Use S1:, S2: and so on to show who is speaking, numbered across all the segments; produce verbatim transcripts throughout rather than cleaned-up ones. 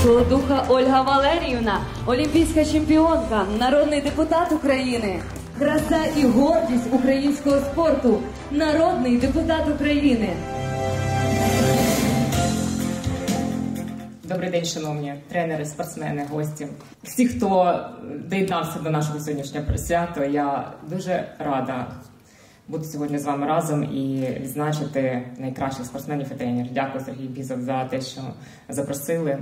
S1: Солодуха Ольга Валеріївна, олімпійська чемпіонка, народний депутат України, краса і гордість українського спорту, народний депутат України.
S2: Добрий день, шановні тренери, спортсмени, гості. Всі, хто доєднався до нашого сьогоднішнього свята, я дуже рада бути сьогодні з вами разом і відзначити найкращих спортсменів і тренерів. Дякую, Сергій Бізов, за те, що запросили.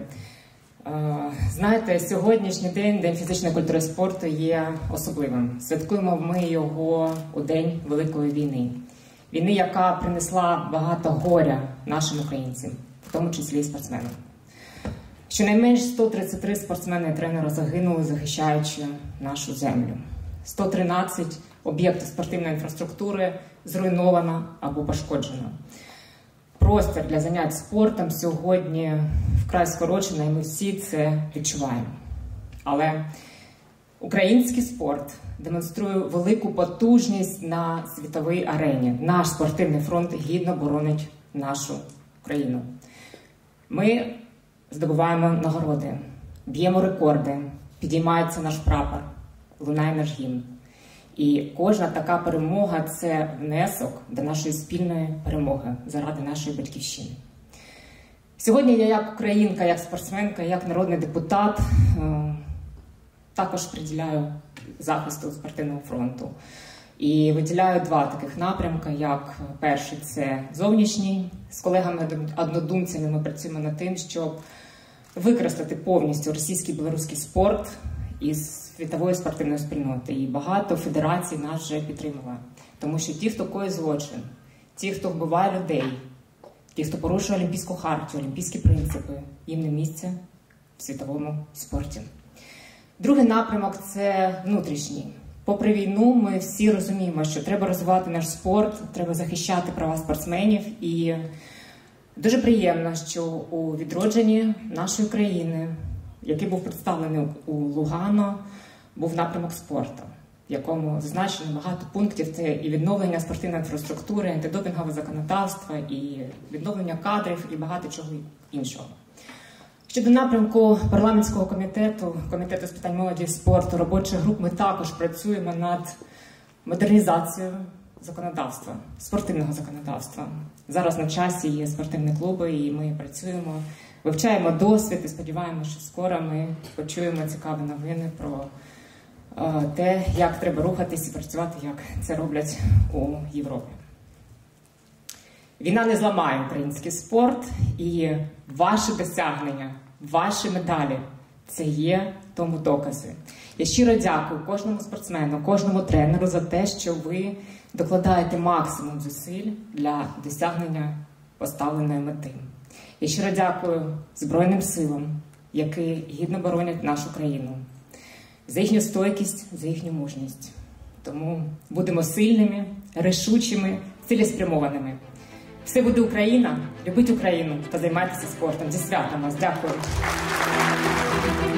S2: Знаєте, сьогоднішній день, День фізичної культури і спорту, є особливим. Святкуємо ми його у День Великої війни. Війни, яка принесла багато горя нашим українцям, в тому числі і спортсменам. Щонайменш сто тридцять три спортсмени і тренери загинули, захищаючи нашу землю. сто тринадцять об'єктів спортивної інфраструктури зруйновано або пошкоджено. Простір для занять спортом сьогодні вкрай скорочено, і ми всі це відчуваємо. Але український спорт демонструє велику потужність на світовій арені. Наш спортивний фронт гідно боронить нашу країну. Ми здобуваємо нагороди, б'ємо рекорди, підіймається наш прапор, лунає наш гімн. І кожна така перемога – це внесок до нашої спільної перемоги заради нашої батьківщини. Сьогодні я як українка, як спортсменка, як народний депутат також приділяю захисту спортивного фронту. І виділяю два таких напрямки, як перший – це зовнішній. З колегами-однодумцями ми працюємо над тим, щоб використати повністю російський і білоруський спорт із світової спортивної спільноти. І багато федерацій нас вже підтримали. Тому що ті, хто коїть злочин, ті, хто вбиває людей, ті, хто порушує Олімпійську хартію, олімпійські принципи, їм не місце в світовому спорті. Другий напрямок – це внутрішній. Попри війну, ми всі розуміємо, що треба розвивати наш спорт, треба захищати права спортсменів. І дуже приємно, що у відродженні нашої країни, який був представлений у Лугано, був напрямок спорту, в якому зазначено багато пунктів. Це і відновлення спортивної інфраструктури, антидопінгове законодавство, і відновлення кадрів, і багато чого іншого. Щодо напрямку парламентського комітету, комітету з питань молоді і спорту, робочих груп, ми також працюємо над модернізацією законодавства, спортивного законодавства. Зараз на часі є спортивні клуби, і ми працюємо, вивчаємо досвід і сподіваємося, що скоро ми почуємо цікаві новини про е, те, як треба рухатись і працювати, як це роблять у Європі. Війна не зламає український спорт, і ваші досягнення, ваші медалі – це є тому докази. Я щиро дякую кожному спортсмену, кожному тренеру за те, що ви докладаєте максимум зусиль для досягнення поставленої мети. Я щиро дякую Збройним силам, які гідно боронять нашу країну, за їхню стойкість, за їхню мужність. Тому будемо сильними, рішучими, цілеспрямованими. Все буде Україна, любіть Україну та займайтеся спортом. Зі святом вас. Дякую.